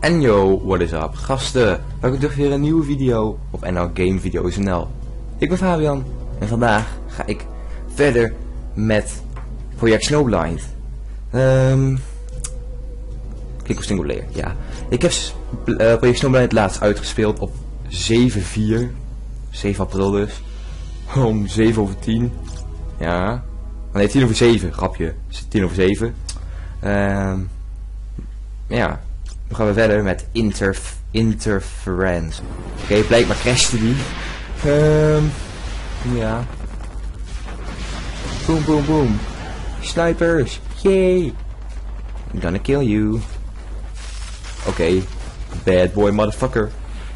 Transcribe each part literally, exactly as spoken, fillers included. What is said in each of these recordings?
En yo, what is up gasten, welkom terug weer een nieuwe video op N L Game Video's N L. Ik ben Fabian en vandaag ga ik verder met Project Snowblind. Um, klik op single player, ja. Ik heb uh, Project Snowblind laatst uitgespeeld op zeven vier, zeven april dus, om zeven over tien, ja, nee tien over zeven, grapje, tien over zeven. Um, ja. Dan gaan we verder met interf interference. Oké, okay, blijkbaar crashte die. Um, ja. Boom, boom, boom. Snipers. Yay. I'm gonna kill you. Oké. Okay. Bad boy motherfucker.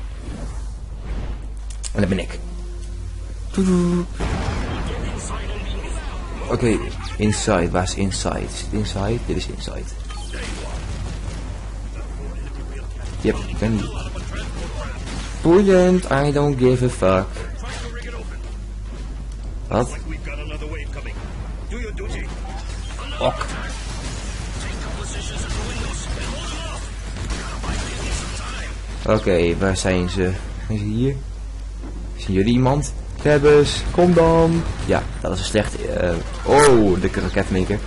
En dat ben ik. Oké, okay, inside. Waar is inside? Is het inside? Dit is inside. Yep, ik ben niet. Boeiend, I don't give a fuck. Wat? Ok. Oké, okay, waar zijn ze? Zijn ze hier? Zien jullie iemand? Tebbes, kom dan. Ja, dat is een slecht. Uh, oh, de raketmaker.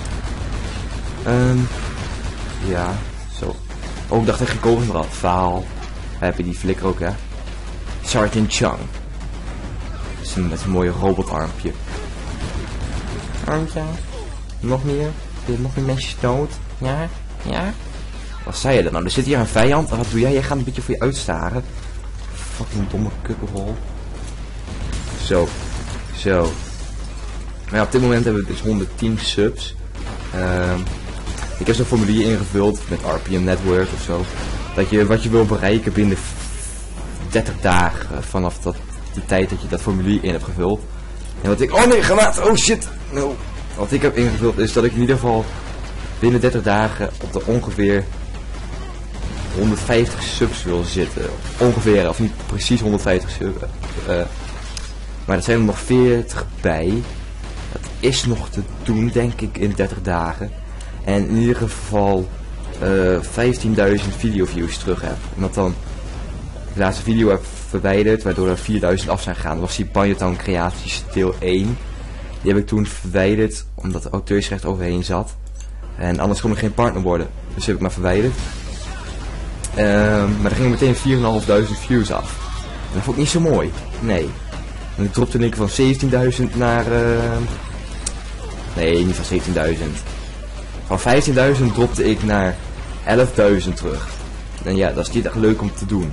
Um, ja, zo. Oh, ik dacht echt gekomen van dat faal. Heb je die flikker ook, hè? Sergeant Chang. Met een mooie robotarmpje. Armpje. Nog meer? Nog meer mensen dood? Ja? Ja? Wat zei je dan nou? Er zit hier een vijand. Wat doe jij? Jij gaat een beetje voor je uitstaren. Fucking domme kukkelrol. Zo. Zo. Maar ja, op dit moment hebben we dus honderdtien subs. Um, Ik heb zo'n formulier ingevuld met R P M Network of zo. Dat je wat je wil bereiken binnen dertig dagen vanaf dat, die tijd dat je dat formulier in hebt gevuld. En wat ik... Oh nee, granaat! Oh shit! No. Wat ik heb ingevuld is dat ik in ieder geval binnen dertig dagen op de ongeveer honderdvijftig subs wil zitten. Ongeveer, of niet precies honderdvijftig subs. Uh, maar er zijn er nog veertig bij. Dat is nog te doen, denk ik, in dertig dagen. En in ieder geval uh, vijftienduizend videoviews terug heb. Omdat dan de laatste video heb verwijderd, waardoor er vierduizend af zijn gegaan. Dat was die Banjo-Town Creaties deel één. Die heb ik toen verwijderd, omdat de auteursrecht overheen zat. En anders kon ik geen partner worden. Dus heb ik maar verwijderd. Uh, maar er gingen meteen vierduizend vijfhonderd views af. En dat vond ik niet zo mooi. Nee. En ik dropte ik van zeventienduizend naar... Uh... Nee, niet van zeventienduizend. Van vijftienduizend dropte ik naar elfduizend terug. En ja, dat is niet echt leuk om te doen.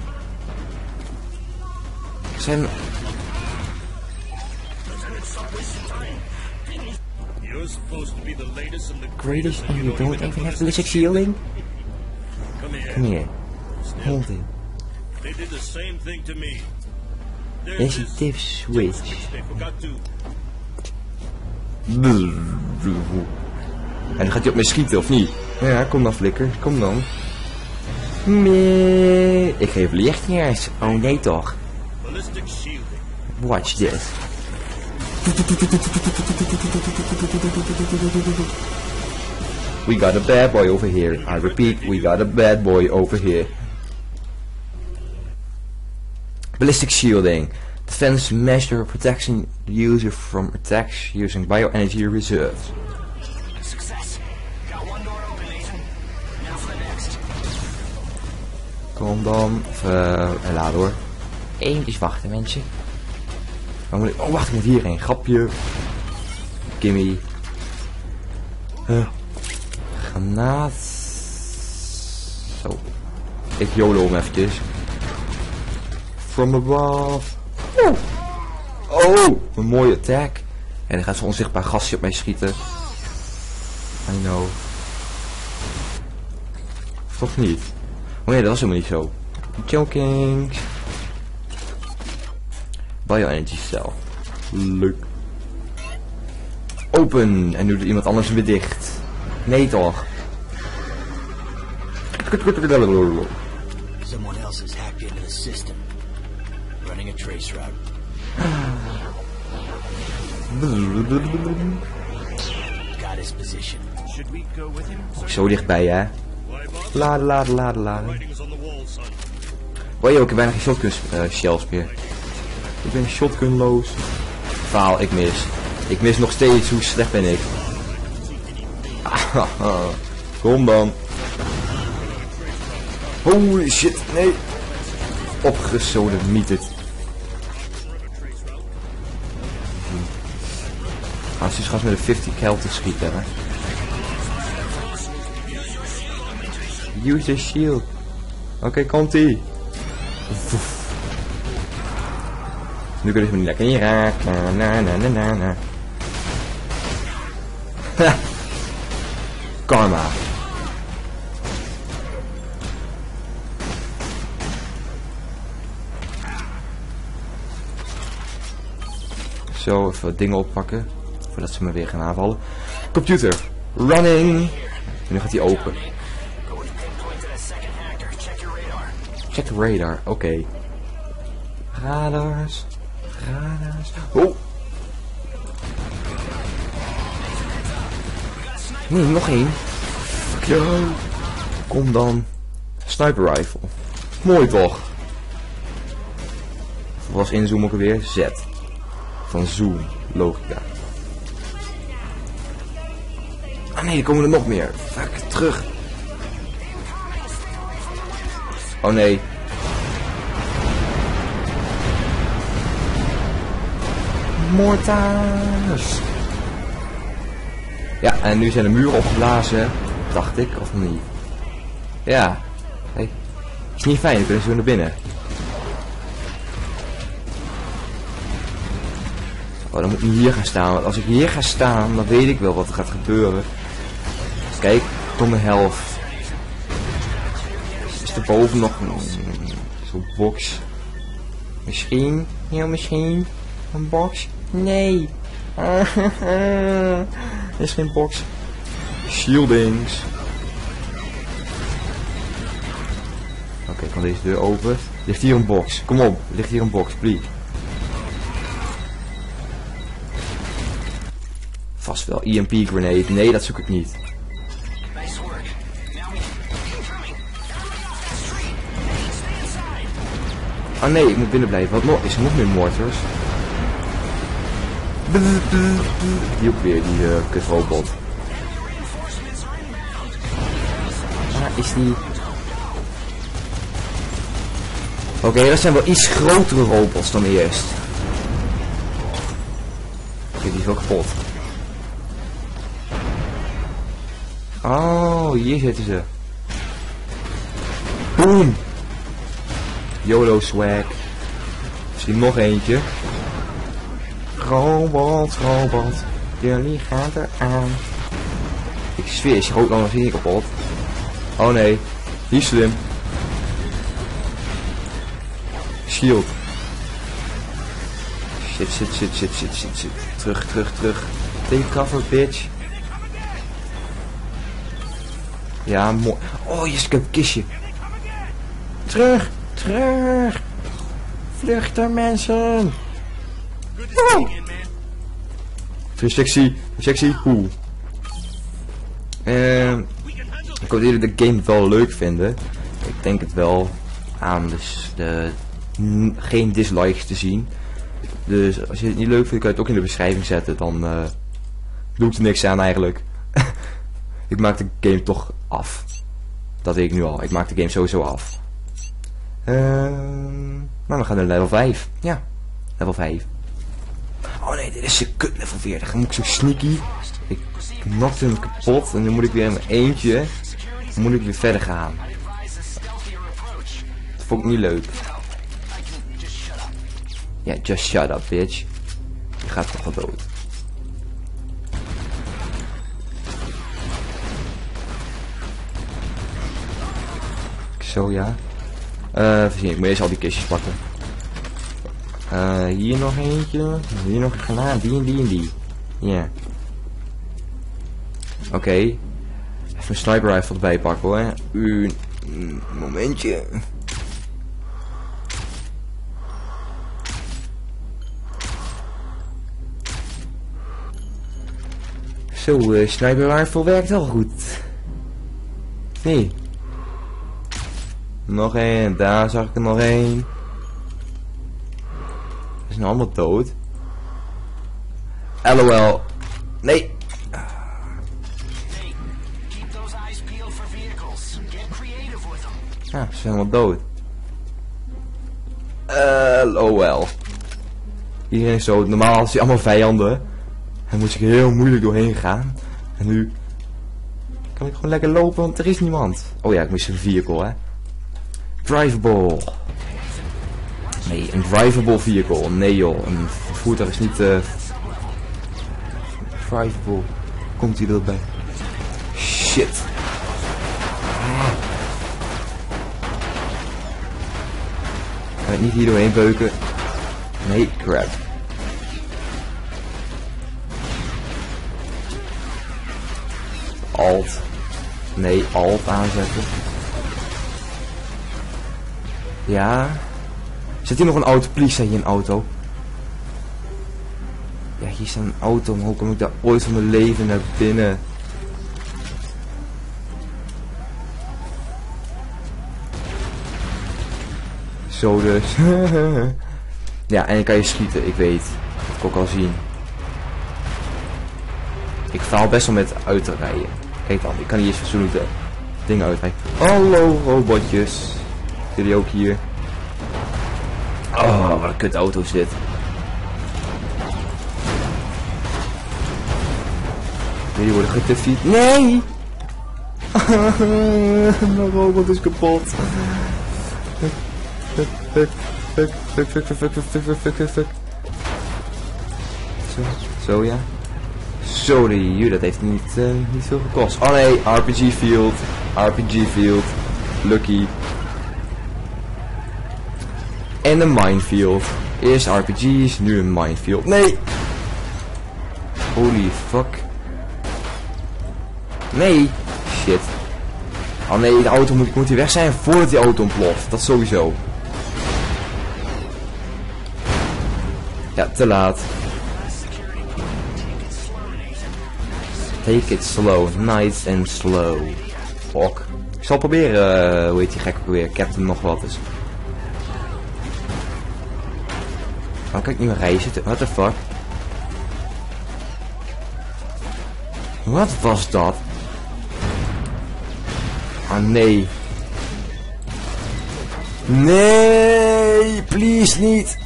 Er zijn... Greatest and you don't even have ballistic shielding? Come here. Hold it. There's a diff switch. En dan gaat hij op mij schieten, of niet? Ja, kom dan flikker, kom dan. Nee, ik geef lichtjes. Oh nee toch. Watch this. We got a bad boy over here. I repeat, we got a bad boy over here. Ballistic shielding. Defense measure protecting the user from attacks using bioenergy reserves. Kom dan. Uh, laat hoor. Eentjes wachten mensen. Waar moet ik... Oh wacht, ik moet hierheen. Grapje. Gimme. Uh, granaat. Zo. Ik YOLO hem eventjes. From above. Oh. Oh, een mooie attack. En dan gaat zo'n onzichtbaar gastje op mij schieten. I know. Of toch niet? Oh nee, dat was helemaal niet zo. Joking. Bioenergy cell. Leuk. Open. En nu doet iemand anders weer dicht. Nee toch. Someone else has hacked into the system. Running a trace route. Got his position. Should we go with him? Zo dichtbij hè. Laden, laden, laden, laden. Oh joh, ik heb bijna geen shotgun uh, shells meer. Ik ben shotgunloos. Faal, ik mis. Ik mis nog steeds, hoe slecht ben ik. Kom dan. Holy shit, nee. Opgesodemieterd. Gaan ze straks met een vijftig cal te schieten, hè. Use the shield. Oké, okay, komt ie. Nu kunnen ze me niet lekker niet raken. Na na na na na. Ha. Karma. Zo, even wat dingen oppakken. Voordat ze me weer gaan aanvallen. Computer. Running. En nu gaat hij open. Check the radar. Oké. Okay. Radars. Radars. Oh. Nee, nog één. Fuck yo. Kom dan. Sniper rifle. Mooi toch? Was inzoom ook weer. Z. Van zoom. Logica. Ah nee, er komen er nog meer. Fuck, terug. Oh nee. Mortaars. Ja, en nu zijn de muren opgeblazen. Dacht ik, of niet? Ja. Hey. Is niet fijn, dan kunnen ze weer naar binnen. Oh, dan moet ik niet hier gaan staan. Want als ik hier ga staan, dan weet ik wel wat er gaat gebeuren. Kijk, tot mijn helft. Is er boven nog een zo'n box? Misschien? Ja, misschien. Een box? Nee. Er is geen box. Shieldings. Oké, okay, kan deze deur open. Ligt hier een box. Kom op, ligt hier een box, please. Vast wel. E M P grenade. Nee, dat zoek ik niet. Oh nee, ik moet binnen blijven. Wat nog? Is er nog meer mortars? Die ook weer, die uh, kutrobot. Waar is die? Oké, okay, dat zijn wel iets grotere robots dan eerst. Oké, okay, die is wel kapot. Oh, hier zitten ze. Boom! YOLO swag. Misschien nog eentje. Robot, robot. Jullie gaan eraan. Ik zweer, is je groot nog niet kapot. Oh nee. Die is slim. Shield. Shit, shit, shit, shit, shit, shit, shit. Terug, terug, terug. Take cover, bitch. Ja, mooi. Oh, yes, ik heb een kistje. Terug, terug. Vluchten, mensen. Oh. Sexy, sexy, hoe. Uh, ik hoop dat jullie de game wel leuk vinden. Ik denk het wel aan dus de geen dislikes te zien. Dus als je het niet leuk vindt, kan je het ook in de beschrijving zetten. Dan uh, doe ik er niks aan eigenlijk. Ik maak de game toch af. Dat weet ik nu al. Ik maak de game sowieso af. Uh, nou, we gaan naar level vijf. Ja, level vijf. Oh nee, dit is een kut level veertig. Dan moet ik zo sneaky. Ik knockte hem kapot. En dan moet ik weer in mijn eentje. Dan moet ik weer verder gaan. Dat vond ik niet leuk. Ja, yeah, just shut up, bitch. Je gaat toch wel dood. Zo, ja. Uh, even zien, ik moet eerst al die kistjes pakken. Uh, hier nog eentje. Hier nog een granaat. Die en die en die. Ja. Yeah. Oké. Okay. Even een sniper rifle erbij pakken hoor. Een momentje. Zo, uh, sniper rifle werkt wel goed. Nee. Nog één. Daar zag ik er nog één. Ze zijn allemaal dood. LOL. Nee. Ja, ze zijn allemaal dood. LOL. Iedereen is dood. Normaal is hij allemaal vijanden. En moest ik heel moeilijk doorheen gaan. En nu kan ik gewoon lekker lopen, want er is niemand. Oh ja, ik mis een vehicle, hè. Drivable. Nee, een drivable vehicle. Nee joh, een voertuig is niet uh, drivable. Komt hij erbij? Shit. Kan ik niet hier doorheen beuken? Nee, crap. Alt. Nee, alt aanzetten. Ja. Zit hier nog een auto? Please, zet hier een auto. Ja, hier staat een auto, maar hoe kom ik daar ooit van mijn leven naar binnen? Zo dus. Ja, en dan kan je schieten, ik weet. Dat kan ik ook al zien. Ik faal best wel met uit te rijden. Kijk dan, ik kan hier eens fatsoenlijk de dingen uitrijden. Hallo robotjes. Jullie ook hier? Oh, wat een kut auto is dit. Jullie worden getuffied. Nee! Mijn robot is kapot. Fuck, fuck, fuck, fuck, fuck, fuck, fuck, fuck, fuck, fuck, fuck. Zo, zo ja. Sorry, dat heeft niet, uh, niet veel gekost. Oh nee, R P G field. R P G field. Lucky. En een minefield. Eerst R P G's, nu een minefield. Nee! Holy fuck. Nee! Shit. Oh nee, de auto moet, moet hier weg zijn voordat die auto ontploft. Dat sowieso. Ja, te laat. Take it slow. Nice and slow. Fuck. Ik zal proberen, uh, hoe heet die gek ook weer? Captain nog wat is. Dan kan ik niet meer reizen. What the fuck? Wat was dat? Ah nee. Nee, please niet.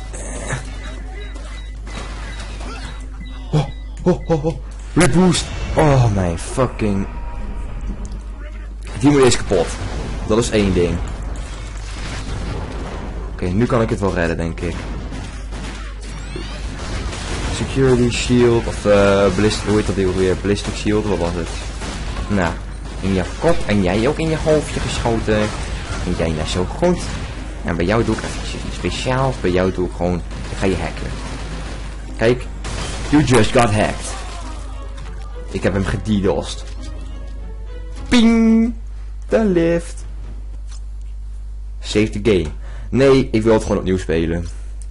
Oh, oh, oh, oh. Reboost. Oh mijn fucking. Die moet eerst kapot. Dat is één ding. Oké, okay, nu kan ik het wel redden, denk ik. Security shield of uh, ballistic, hoe heet dat ding weer? Ballistic shield, wat was het? Nou, in je kop en jij ook in je hoofdje geschoten. En jij net zo goed. En bij jou doe ik even iets speciaals. Bij jou doe ik gewoon, ik ga je hacken. Kijk, you just got hacked. Ik heb hem gedidost. Ping! De lift. Save the game. Nee, ik wil het gewoon opnieuw spelen.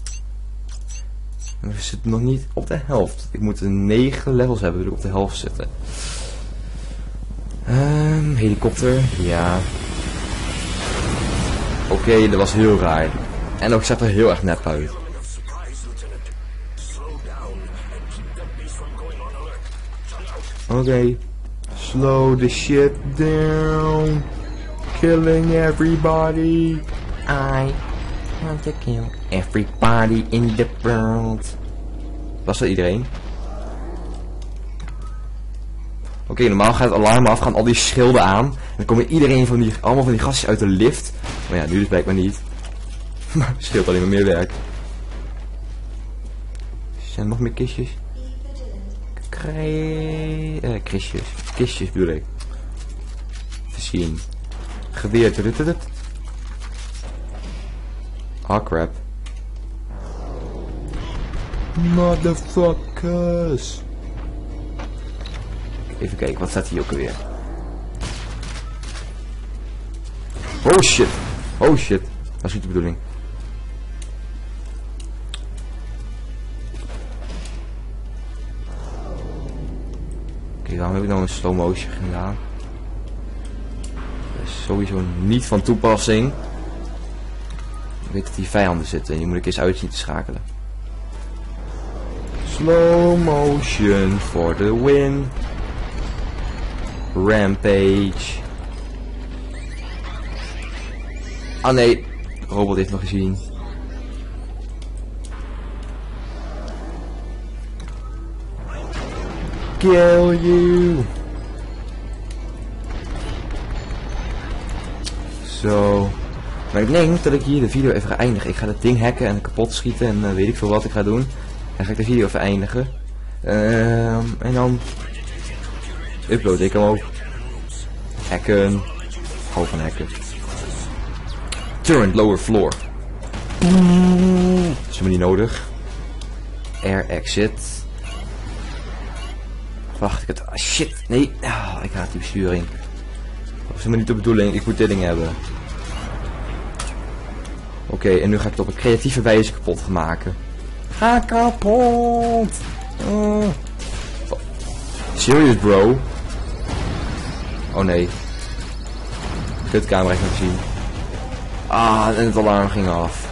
We zitten nog niet op de helft. Ik moet negen levels hebben, dus ik op de helft zitten. Um, helikopter, ja. Oké, okay, dat was heel raar. En ook zag er heel erg nep uit. Oké. Okay. Slow the shit down. Killing everybody. I want to kill everybody in the world. Was dat iedereen? Oké, okay, normaal gaat het alarm af, gaan al die schilden aan. En dan komen iedereen van die, allemaal van die gastjes uit de lift. Maar ja, nu dus blijkbaar niet. Maar scheelt alleen maar meer werk. Er zijn nog meer kistjes. Kree... Eh, kistjes. Kistjes bedoel ik. Voorzien. Geweer. Oh crap. Motherfuckers. Even kijken, wat staat hier ook alweer? Oh shit. Oh shit. Dat is niet de bedoeling. Oké, okay, waarom heb ik nou een slow motion gedaan? Dat is sowieso niet van toepassing. Ik weet dat hier vijanden zitten en die moet ik eens uit zien te schakelen. Slow motion for the win. Rampage. Ah nee, de robot heeft me gezien. Kill you. Zo. Maar ik denk dat ik hier de video even ga eindigen. Ik ga dat ding hacken en kapot schieten en uh, weet ik veel wat ik ga doen. Dan ga ik de video even eindigen. Uh, en dan upload ik hem ook. Hacken. Hou van hacken. Turn lower floor. Dat is helemaal niet nodig. Air exit. Wacht, ik het. Ah, shit. Nee. Ah, ik haat die besturing. Dat is helemaal niet de bedoeling. Ik moet dit ding hebben. Oké, okay, en nu ga ik het op een creatieve wijze kapot gaan maken. Ga kapot! Uh. Serious, bro? Oh nee. Kutcamera heeft nog gezien. Ah, en het alarm ging af.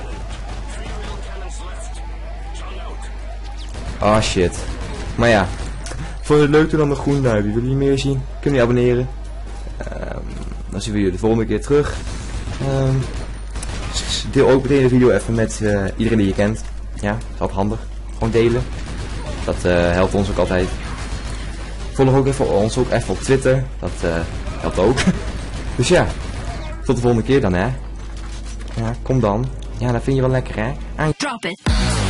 Ah, shit. Maar ja. Vond je het leuk, doe dan een groen duimpje. Wil je meer zien? Kun je abonneren. Um, dan zien we jullie de volgende keer terug. Um, deel ook meteen de video even met uh, iedereen die je kent. Ja, dat is altijd handig. Gewoon delen. Dat uh, helpt ons ook altijd. Volg ook even ons ook even op Twitter. Dat uh, helpt ook. Dus ja, tot de volgende keer dan hè. Ja, kom dan. Ja, dat vind je wel lekker hè. Ah, drop it.